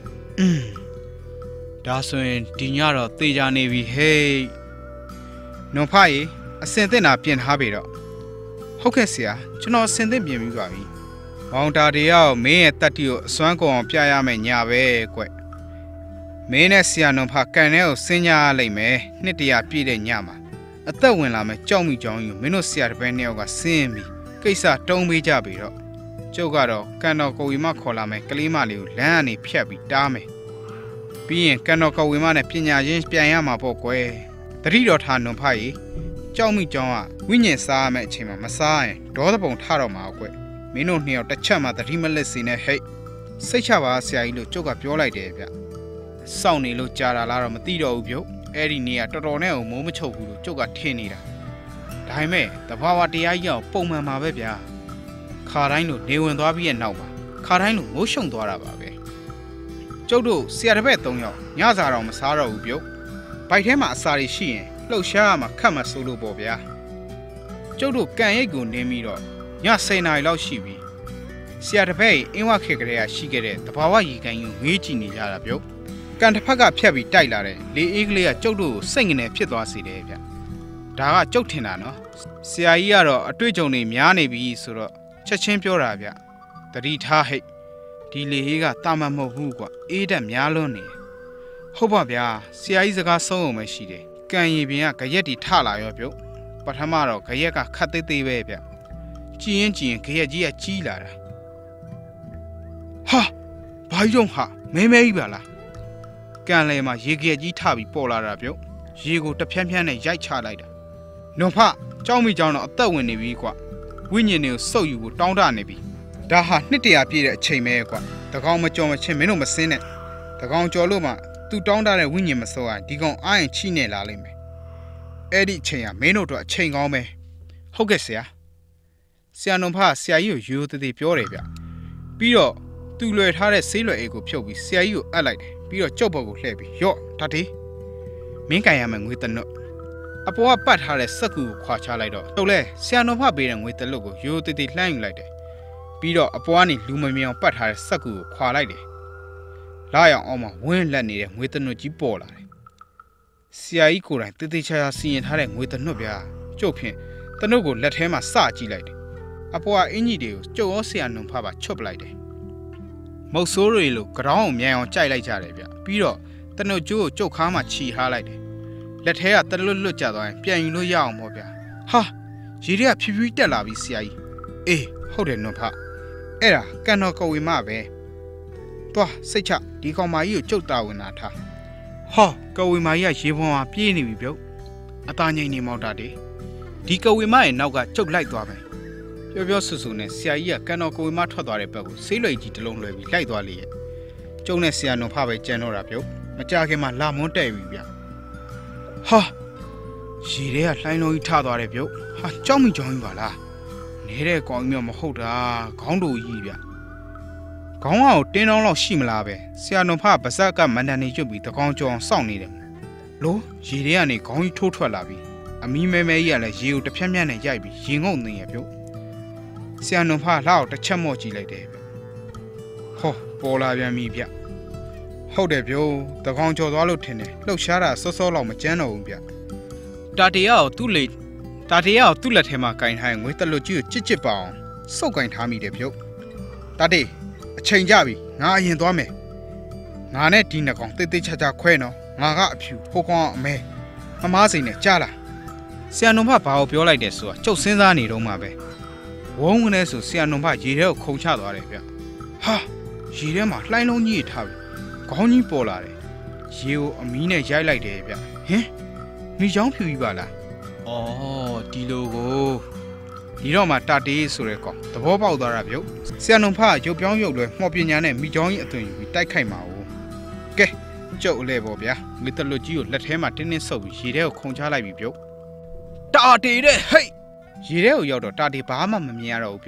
ဒါဆိုရင်ဒီညတော့သေချာနေပြီဟေးနုံဖရေအစင်သင့်တာပြင်ထားပြီတော့ဟုတ်ကဲ့ဆရာကျွန်တော်အစင်သင့်ပြင်ပြီးပါပြီမောင်တာတရားကိုမင်းရဲ့တက်တီကိုအစွမ်းကုန်အောင်ပြရမယ်ညာပဲကွမင်းနဲ့ဆရာနုံဖကန်ထဲကိုဆင်းကြရလိမ့်မယ်နှစ်တရာပြည့်တဲ့ညမှာအသက်ဝင်လာမယ်ကြောက်မိကြောင်းကြီးမင်းတို့ဆရာတပည့်နှစ်ယောက်ကဆင်းပြီးကိစ္စတုံးပေးကြပြီတော့ကျုပ်ကတော့ကန်တော်ကိုဝီမခေါ်လာမယ်ကလေးမလေးကိုလမ်းကနေဖြတ်ပြီးတားမယ်ပြီးရင်ကန်တော်ကိုဝီမနဲ့ပညာရင်းပြန်ရမှာပေါ့ကွယ်တတိတော်ထားနုံဖရေကြောက်မိကြောင်းကဝိညာဉ်စားရမယ့်အချိန်မှာမစားရင်ဒေါသပုံထတော့မှာကွယ်မင်းတို့နှစ်ယောက်တစ်ချက်မှတတိမလက်စင်းနဲ့ဟိတ်စိတ်ချပါဆရာကြီးလို့ကျုပ်ကပြောလိုက်တယ်ဗျစောင့်နေလို့ကြာတာလားတော့မသိတော့ဘူးဗျအဲ့ဒီနေ့ကတော်တော်နဲ့မိုးမချုပ်ဘူးလို့ကျုပ်ကထင်နေတာဒါပေမဲ့တဘာဝတရားကြီးအောင်ပုံမှန်ပါပဲဗျာခါတိုင်းလို့နေဝင်သွားပြီးရဲ့နောက်မှာခါတိုင်းလို့မိုးရှုံသွားတာပါပဲကျုပ်တို့ဆရာတပည့်3ယောက်ညစာတော့မစားတော့ဘူးဗျဘိုက်ထဲမှာအစာတွေရှိရင်လှုပ်ရှားရမှာခတ်မှဆိုးလို့ပေါ့ဗျာကျုပ်တို့ကန်ရိတ်ကိုနင်းပြီးတော့ည10 နာရီလောက်ရှိပြီဆရာတပည့်အင်းဝခေတ်ကလေးကရှိခဲ့တဲ့တဘာဝရေကန်ကြီးကိုငေးကြည့်နေကြတာဗျကန်တစ်ဖက်ကဖြတ်ပြီးတိုက်လာတဲ့လေအေးကလေးကကျုပ်တို့ကိုစိတ်ငနေဖြစ်သွားစေတယ်ဗျဒါကကျုပ်ထင်တာနော်ဆရာကြီးကတော့အတွေ့အကြုံတွေများနေပြီဆိုတော့ချက်ချင်းပြောတာဗျတတိထားဟိတ်ဒီလေအေးကတာမန်မဟုတ်ဘူးကွာအေးတက်များလွန်းနေဟုတ်ပါဗျာဆရာကြီးစကားဆုံးအောင်ပဲရှိတယ်ကန်ရီပင်ကကြက်တီထလာရောဗျပထမတော့ကြက်ကခတ်သေးသေးပဲဗျကြည်ရင်ကြက်ကြီးကကြီးလာတာဟာဘာကြီးတော့ဟာမဲမဲကြီးပါလားကန်လေမှာရေကြက်ကြီးထပြီးပေါ်လာတာဗျရေကိုတဖြန်းဖြန်းနဲ့ရိုက်ချလိုက်တာနုံဖကြောက်မိကြောင်တော့အသက်ဝင်နေပြီကွာဝိညာဉ်တွေကိုစုပ်ယူဖို့တောင်းတနေပြီဒါဟာနှစ်တရာပြည့်တဲ့အချိန်ပဲကွာတကောင်မကြော်မချင်းမင်းတို့မစင်းနဲ့တကောင်ကြော်လို့မှသူတောင်းတတဲ့ဝိညာဉ်မစိုးอ่ะဒီကောင်အားရင်ချိနေလာလိမ့်မယ်အဲ့ဒီအချိန်ကမင်းတို့တော့အချိန်ကောင်းပဲဟုတ်ကဲ့ဆရာနုံဖဆရာကြီးကိုရိုးသေးသေးပြောတယ်ဗျပြီးတော့သူလွယ်ထားတဲ့ဆေးလွယ်အိတ်ကိုဖြုတ်ပြီးဆရာကြီးကိုအပ်လိုက်တယ်ပြီးတော့ကြောက်ပေါ်ကိုလှည့်ပြီးရော့ဒါတေးမင်းကန်ရမယ်ငွေတနုတ်အပေါ်ကပတ်ထားတဲ့စက်ကူကိုခွာချလိုက်တော့တုတ်လဲဆရာနုံဖပေးတဲ့ငွေတလွတ်ကိုရိုးသေးသေးလှမ်းယူလိုက်တယ်ပြီးတော့အပေါ်ကနေလူမမြင်အောင်ပတ်ထားတဲ့စက်ကူကိုခွာလိုက်တယ်လာရောက်အောင်မှဝင်းလက်နေတဲ့ငွေတနုတ်ကြီးပေါ်လာတယ်ဆရာကြီးကိုယ်တိုင်တေးသေးချာချာစီရင်ထားတဲ့ငွေတနုတ်ဗျာကျုပ်ဖြင့်တနုတ်ကိုလက်ထဲမှာစကြည့်လိုက်တယ်အပေါ်ကအင်ကြီးတွေကိုကျုပ်ရောဆရာနုံဖပါချွတ်ပလိုက်တယ်မုတ်ဆိုးတွေလိုကြောင်းအောင်မြန်အောင်ကြိုက်လိုက်ကြတယ်ဗျပြီးတော့တနုတ်ကျိုးကိုကျုပ်ခါမှခြီထားလိုက်တယ်လက်ထဲကတလွတ်ကျသွားရင်ပြန်ယူလို့ရအောင်ပေါ့ဗျာဟာရေတွေကဖြည်းဖြည်းတက်လာပြီဆရာကြီးအေးဟုတ်တယ်နုံဖအဲ့ဒါကန်တော်ကိုဝေမပဲသွားစိတ်ချဒီကောင်မကြီးကိုကျုပ်တာဝန်တာထားဟောကဝေမာကြီးကရေပေါ်မှာပြေးနေပြီဗျအသားငိမ့်နေမောက်တာတေဒီကဝေမာရဲ့နောက်ကကျုပ်လိုက်သွားမယ်ပြောဆူဆူနဲ့ဆရာကြီးကကန်တော်ကဝေမာထွက်သွားတဲ့ဘက်ကိုဆေးလွယ်ကြီးတစ်လုံးလွယ်ပြီးလိုက်သွားလေရဲ့ကျုံနဲ့ဆရာနုံဖပဲကြမ်းတော့တာဗျမကြခင်မှာလာမွန်းတဲ့ပြီဗျဟာရေထဲကလှိုင်းလုံးကြီးထသွားတယ်ဗျဟာကြောက်မိကြောင်းကြီးပါလားနေတဲ့ကောင်ကြီးမျိုးမဟုတ်တာခေါင်းတူကြီးဗျခေါင်းအောင်တင်းတောင်းလောက်ရှိမလားပဲဆရာနုံဖပါဇက်ကမန္တန်နေကျွတ်ပြီးတကောင်ကြောင်စောင့်နေတယ်လို့ရေထဲကနေခေါင်းကြီးထိုးထွက်လာပြီးအမီးမဲမဲကြီးကလည်းရေကိုတဖြန်းဖြန်းနဲ့ရိုက်ပြီးရင်ငုံနေရပြုတ်ဆရာနုံဖလောက်တစ်ချက်မော့ကြည့်လိုက်တယ်ဗျဟောပေါ်လာပြန်ပြီဗျဟုတ်တယ်ဗျတကောင်ကြော်သွားလို့ထင်တယ်လှုပ်ရှားတာစောစောလောက်မကြမ်းတော့ဘူးဗျတာတေယာကိုသူ့လက်ထဲမှာကင်ထားရင်ငွေတလွတ်ကြီးကိုကြစ်ပါအောင်စုပ်ကင်ထားမိတယ်ဗျတာတေအချိန်ကြပြီငါအရင်သွားမယ်ငါနဲ့ဒီနှစ်ကောင်တိတ်ချာခွဲနော်ငါကအဖြူဟိုကောင်အမဲမမားစိန်နဲ့ကြားလားဆရာနုံဖဘာကိုပြောလိုက်တယ်ဆိုတာကျုပ်စဉ်းစားနေတော့မှပဲဝုန်းကနေဆိုဆရာနုံဖရေထဲကိုခုန်ချသွားတယ်ဗျဟာရေထဲမှာလှိုင်းလုံးကြီးထားပြီခေါင်းကြီးပေါ်လာတယ်ရေကိုအမီးနဲ့ရိုက်လိုက်တယ်ဗျဟင်မိချောင်းဖြူကြီးပါလားအော်ဒီလိုကိုဒီတော့မှတာတေးဆိုတဲ့ကောင်သဘောပေါက်သွားတာဗျဆရာနုံဖရုပ်ပြောင်းရုပ်လွယ်မှော်ပညာနဲ့မိချောင်းကြီးအသွင်ယူပြီးတိုက်ခိုက်မှာ哦ကဲကျုပ်အလဲပေါ့ဗျာငွေတလွတ်ကြီးကိုလက်ထဲမှာတင်းတင်းဆုပ်ပြီးရေထဲကိုခုန်ချလိုက်ပြီဗျတာတေးတဲ့ဟိတ်ရေထဲကိုရောက်တော့တာတေးဘာမှမမြင်ရတော့ဘူးဗျခ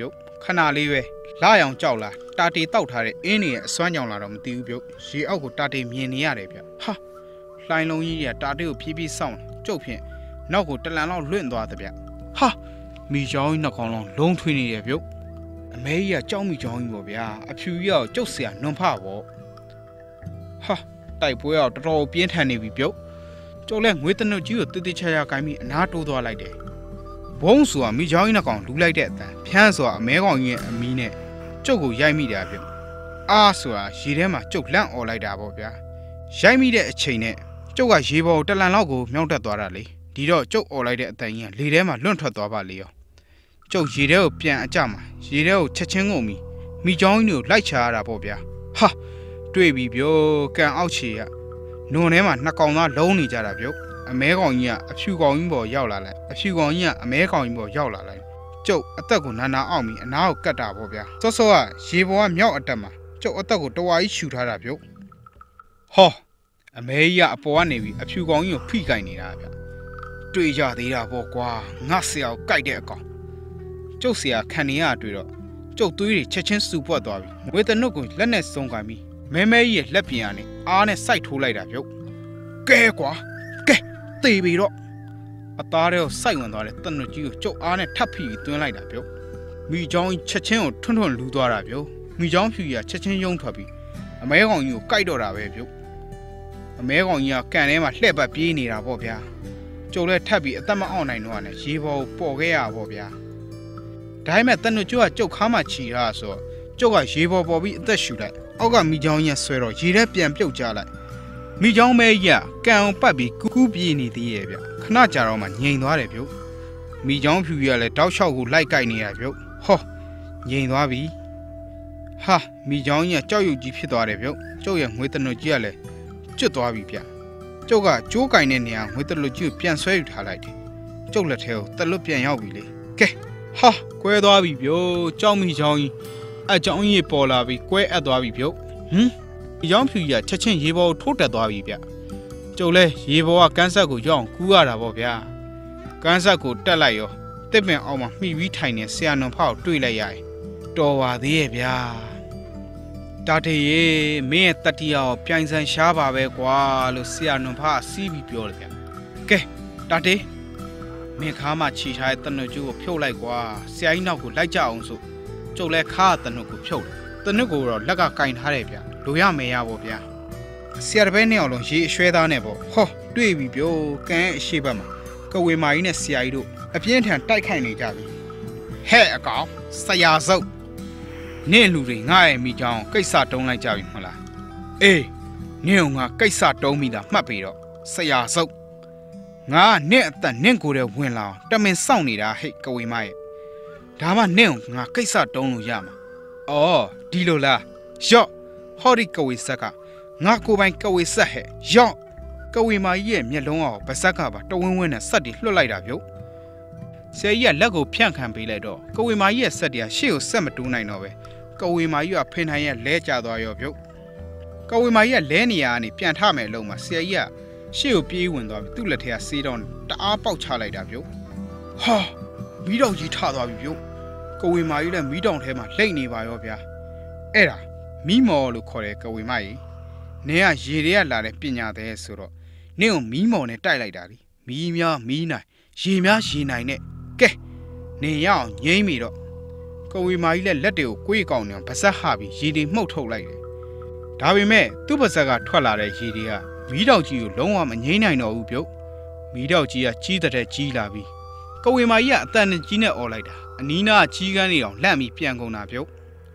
ခဏလေးပဲလာရောင်ကြောက်လာတာတီတောက်ထားတဲ့အင်းနေရဲ့အစွမ်းကြောင်လာတော့မသိဘူးပြုတ်ရေအောက်ကိုတာတီမြင်နေရတယ်ဗျဟာလှိုင်းလုံးကြီးကတာတီကိုဖြည်းဖြည်းစောင့်ကျုပ်ဖြင့်နောက်ကိုတလန်လောက်လွင့်သွားတဲ့ဗျဟာမိချောင်းကြီးနှောက်ခေါင်းလုံးလုံးထွေးနေတယ်ပြုတ်အမဲကြီးကကြောက်မိချောင်းကြီးပေါ့ဗျာအဖြူကြီးကကျုပ်เสียနွန်ဖပေါ့ဟာတိုက်ပွဲတော့တော်တော်ပြင်းထန်နေပြီပြုတ်ကျုပ်လည်းငွေတနုတ်ကြီးကိုတိတိကျကျကိုင်းပြီးအနားတိုးသွားလိုက်တယ်ဘုံဆိုတာမိချောင်းကြီးနှောက်ခေါင်းလူလိုက်တဲ့အတန်ဖျန်းဆိုတာအမဲကောင်ကြီးရဲ့အမီးနဲ့ကျုပ်ကိုရိုက်မိတာပြုတ်အားဆိုတာရေထဲမှာကျုပ်လန့်អော်လိုက်တာပေါ့ဗျာရိုက်မိတဲ့အချိန်နဲ့ကျုပ်ကရေပေါ်တလန်လောက်ကိုမြောက်တက်သွားတာလေဒီတော့ကျုပ်អော်လိုက်တဲ့အတန်ကြီးကလေထဲမှာလွန့်ထွက်သွားပါလေရောကျုပ်ရေထဲကိုပြန်အကြမှာရေထဲကိုချက်ချင်းကုန်ပြီးမိချောင်းကြီးကိုလိုက်ချရတာပေါ့ဗျာဟာတွေ့ပြီပြောကန်အောက်ခြေကနွန်ထဲမှာနှစ်ကောင်သားလုံးနေကြတာပြုတ်အမဲကောင်ကြီးကအဖြူကောင်ကြီးပေါ်ရောက်လာလိုက်အဖြူကောင်ကြီးကအမဲကောင်ကြီးပေါ်ရောက်လာလိုက်ကျုပ်အသက်ကိုနာနာအောင်ပြီးအနားကိုကတ်တာပေါ့ဗျာစောစောကရေပေါ်ကမြောက်အတက်မှာကျုပ်အသက်ကိုတဝါကြီးရှူထားတာပြုတ်ဟောအမဲကြီးကအပေါ်ကနေပြီးအဖြူကောင်ကြီးကိုဖိကင်နေတာဗျတွေ့ကြသေးတာပေါ့ကွာငါဆရာကိုကြိုက်တဲ့အကောင်ကျုပ်ဆရာခံနေရတွေ့တော့ကျုပ်သွေးတွေချက်ချင်းစူပွက်သွားပြီငွေတနုတ်ကိုလက်နဲ့စုံကန်ပြီးမဲမဲကြီးရဲ့လက်ပြင်ကနေအားနဲ့စိုက်ထိုးလိုက်တာပြုတ်ကဲကွာကဲသေပြီတော့အသားတွေကိုစိုက်ဝင်သွားတဲ့တနုတ်ကြီးကိုကျုပ်အားနဲ့ထပ်ဖိပြီးသွင်းလိုက်တာပြုတ်မိချောင်းချက်ချင်းကိုထွန်းထွန်းလူသွားတာပြုတ်မိချောင်းဖြူကြီးကချက်ချင်းယုံထွက်ပြီးအမဲကောင်ကြီးကိုကြိုက်တော့တာပဲပြုတ်အမဲကောင်ကြီးကကန်ထဲမှာလှည့်ပတ်ပြေးနေတာပေါ့ဗျာကျုပ်လည်းထပ်ပြီးအသက်မအောင်နိုင်တော့နဲ့ရေပေါ်ကိုပေါ်ခဲ့ရပေါ့ဗျာဒါပေမဲ့တနုတ်ကျွတ်ကကျုပ်ခါမှချီထားဆိုတော့ကျုပ်ကရေပေါ်ပေါ်ပြီးအသက်ရှူလိုက်အောက်ကမိချောင်းကြီးဆွဲတော့ရေထဲပြန်ပြုတ်ကျလိုက်မိချောင်းမဲကြီးကကန်အောင်ပတ်ပြီးကူးပြေးနေသေးရဲ့ဗျခဏကြာတော့မှငြိမ်သွားတယ်ပြုတ်မိချောင်းဖြူကြီးကလည်းတောက်လျှောက်ကိုလိုက်ကိုက်နေရပြုတ်ဟောငြိမ်သွားပြီဟာမိချောင်းကြီးကကြောက်ရွံ့ကြီးဖြစ်သွားတယ်ပြုတ်ကျုပ်ရဲ့ငွေတနုတ်ကြီးကလည်းကျွတ်သွားပြီဗျကျုပ်ကကျိုးကင်တဲ့နေရာငွေတလွတ်ကြီးကိုပြန်ဆွဲယူထားလိုက်တယ်ကျုပ်လက်ထဲကိုတလွတ်ပြန်ရောက်ပြီလေကဲဟာကွဲသွားပြီဗျို့ကြောက်မိချောင်းကြီးအကြောင်းကြီးပေါ်လာပြီးကွဲအပ်သွားပြီဗျို့ဒီကြောင်းဖြူကြီးကချက်ချင်းရေပေါ်ကိုထိုးတက်သွားပြီဗျကျုပ်လဲရေပေါ်ကကန်းဆက်ကိုရောက်အောင်ကူးရတာပေါ့ဗျာကန်းဆက်ကိုတက်လိုက်ရောတစ်ပင်အောင်မှာမှီပြီးထိုင်နေဆရာနွန်ဖောက်တွေ့လိုက်ရတယ်တော်ပါသေးရဲ့ဗျာတာတေရေမင်းရဲ့တတိယကိုပြိုင်ဆိုင်ရှားပါပဲကွာလို့ဆရာနွန်ဖောက်စီးပြီးပြောတယ်ဗျကဲတာတေမင်းခါမှခြိထားတဲ့တနုတ်ကျိုးကိုဖြုတ်လိုက်ကွာဆရာကြီးနောက်ကိုလိုက်ကြအောင်ဆိုကျုပ်လဲခါတနုတ်ကိုဖြုတ်တယ်တနုတ်ကိုတော့လက်ကကင်ထားတယ်ဗျလိုရမယ်ရပေါ့ဗျာဆရာတပည့်နှစ်ယောက်လုံးရေအရွှဲသားနဲ့ပေါ့ဟောတွေ့ပြီပြောကန်ရဲ့အရှိဘက်မှာကဝေမာကြီးနဲ့ဆရာကြီးတို့အပြင်းထန်တိုက်ခိုက်နေကြပြီဟဲ့အကောင်ဆရာစုပ်နင့်လူတွေငါ့ရဲ့မိချောင်းကိစ္စတုံးလိုက်ကြပြီမဟုတ်လားအေးနင့်ကငါကိစ္စတုံးမိတာမှတ်ပြီးတော့ဆရာစုပ်ငါနင့်အသက်နင့်ကိုယ်တည်းဝင်လာအောင်တမင်စောင့်နေတာဟဲ့ကဝေမာရဲ့ဒါမှနင့်ကိုငါကိစ္စတုံးလို့ရမှာအော်ဒီလိုလားရော့ဟောဒီကဝေဆက်ကငါကိုပိုင်ကဝေဆက်ဟဲ့ရော့ကဝေမာကြီးရဲ့မျက်လုံးအောင်ဗစက်ကပါတဝင်းဝင်းနဲ့စက်တွေလွှတ်လိုက်တာပြုတ်ဆရာကြီးကလက်ကိုဖြန့်ခံပေးလိုက်တော့ကဝေမာကြီးရဲ့စက်တွေကရှေ့ကိုဆက်မတူးနိုင်တော့ပဲကဝေမာကြီးကဖိနှိုင်းရဲ့လဲကျသွားရောပြုတ်ကဝေမာကြီးကလဲနေရကနေပြန်ထမယ်အလုံးမှာဆရာကြီးကရှေ့ကိုပြေးဝင်သွားပြီးသူ့လက်ထဲကစေးတော့တအားပေါက်ချလိုက်တာပြုတ်ဟာမီးတောင်ကြီးထသွားပြီပြုတ်ကဝေမာကြီးလည်းမီးတောင်ထဲမှာလိမ့်နေပါရောဗျာအဲ့ဒါမီးမော်လို့ခေါ်တယ်ကဝေမာကြီးနင်ကရေတွေကလာတဲ့ပညာတဲ့ဆိုတော့နင့်ကိုမီးမော်နဲ့တိုက်လိုက်တာလीမီးများမီးနိုင်ရေများရေနိုင်နဲ့ကဲနင်ရအောင်ငိမ့်ပြီတော့ကဝေမာကြီးလည်းလက်တွေကိုကိုယ်ကောင်းနေဗစက်ဟပြီးရေတွေမှုတ်ထုတ်လိုက်တယ်ဒါပေမဲ့သူ့ဗစက်ကထွက်လာတဲ့ရေတွေကမီးတောက်ကြီးကိုလုံးဝမငိမ့်နိုင်တော့ဘူးပြုတ်မီးတောက်ကြီးကကြီးတဲ့ကြီးလာပြီးကဝေမာကြီးကအတန်နဲ့ကြီးနဲ့អော်လိုက်တာအနီးနားကြီးကန်းတွေအောင်လန့်ပြီးပြန်ကုန်တာပြုတ်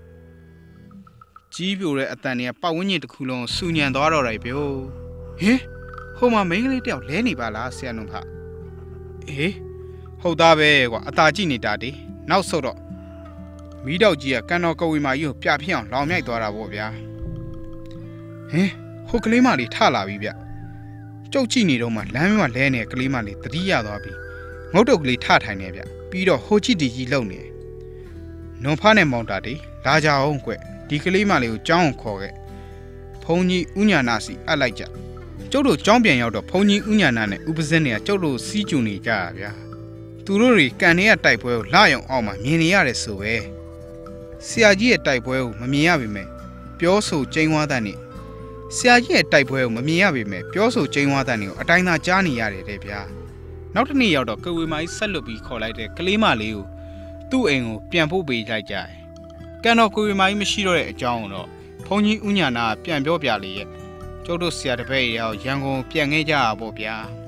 ကြီးပြိုတဲ့အတန်တွေကပတ်ဝန်းကျင်တစ်ခုလုံးစူညံသွားတော့တယ်ပြုတ်ဟင်ဟိုမှာမိန်းကလေးတယောက်လဲနေပါလားဆရာနုံဖအေးဟုတ်သားပဲကွာအตาကြည့်နေတာတေနောက်ဆုတ်တော့မီးတောက်ကြီးကကန်တော်ကဝေမာကြီးကိုပြဖြစ်အောင်လောင်မြိုက်သွားတာပေါ့ဗျာဟင်ဟိုကလေးမလေးထလာပြီဗျကျုပ်ကြည့်နေတော့မှလမ်းမှာလဲနေတဲ့ကလေးမလေးတတိယသွားပြီငုတ်တုတ်ကလေးထထိုင်နေဗျပြီးတော့ဟိုချစ်တီကြီးလုံနေနွန်ဖားနဲ့မောင်တာတေလာကြအောင်ကွဒီကလေးမလေးကိုကြောင်းခေါ်ခဲ့ဖုန်ကြီးဥညာနာစီအပ်လိုက်ကြကျုပ်တို့ကြောင်းပြန်ရောက်တော့ဖုန်ကြီးဥညာနာနဲ့ဥပဇင်းတွေကကျုပ်တို့စီးကျူနေကြရဗျာသူတို့တွေကန်နေရတိုက်ပွဲကိုလာရောက်အောင်မှမြင်နေရတယ်ဆိုပဲဟဆရာကြီးရဲ့တိုက်ပွဲကိုမမြင်ရပေမဲ့ပြောဆိုကျင်းဝါတဲ့နေဆရာကြီးရဲ့တိုက်ပွဲကိုမမြင်ရပေမဲ့ပြောဆိုကျင်းဝါတဲ့နေကိုအတိုင်းသာကြားနေရတယ်တဲ့ဗျာနောက်တစ်နေ့ရောက်တော့ကဝေမိုင်းဆက်လွတ်ပြီးခေါ်လိုက်တဲ့ကလေးမလေးကိုသူ့အိမ်ကိုပြန်ပို့ပေးလိုက်ကြတယ်ကန်တော်ကဝေမိုင်းမရှိတော့တဲ့အကြောင်းကိုတော့ဘုန်းကြီးဥညာနာပြန်ပြောပြလေရဲ့ကျုပ်တို့ဆရာတပည့်ရောရန်ကုန်ပြန်ခဲ့ကြတာပေါ့ဗျာ